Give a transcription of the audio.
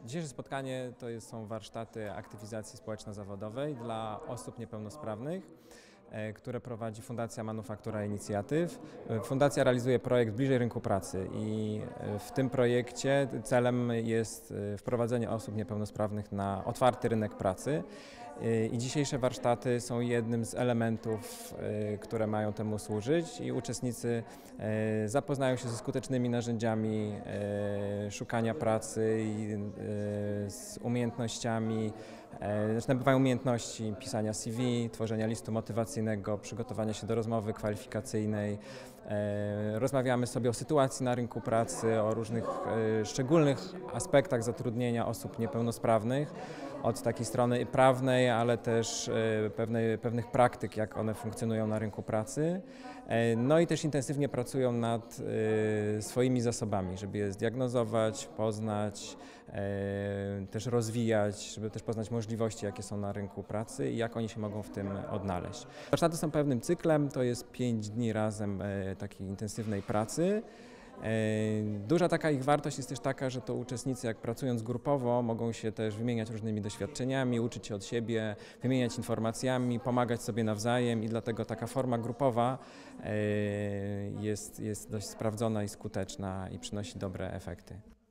Dzisiejsze spotkanie są warsztaty aktywizacji społeczno-zawodowej dla osób niepełnosprawnych, które prowadzi Fundacja Manufaktura Inicjatyw. Fundacja realizuje projekt Bliżej Rynku Pracy i w tym projekcie celem jest wprowadzenie osób niepełnosprawnych na otwarty rynek pracy. I dzisiejsze warsztaty są jednym z elementów, które mają temu służyć, i uczestnicy zapoznają się ze skutecznymi narzędziami szukania pracy i z umiejętnościami, nabywają umiejętności pisania CV, tworzenia listu motywacyjnego, przygotowania się do rozmowy kwalifikacyjnej. Rozmawiamy sobie o sytuacji na rynku pracy, o różnych szczególnych aspektach zatrudnienia osób niepełnosprawnych, od takiej strony prawnej, ale też pewnych praktyk, jak one funkcjonują na rynku pracy. No i też intensywnie pracują nad swoimi zasobami, żeby je zdiagnozować, poznać, też rozwijać, żeby też poznać możliwości, jakie są na rynku pracy i jak oni się mogą w tym odnaleźć. Warsztaty są pewnym cyklem, to jest 5 dni razem takiej intensywnej pracy. Duża taka ich wartość jest też taka, że to uczestnicy, jak pracując grupowo, mogą się też wymieniać różnymi doświadczeniami, uczyć się od siebie, wymieniać informacjami, pomagać sobie nawzajem, i dlatego taka forma grupowa jest dość sprawdzona i skuteczna i przynosi dobre efekty.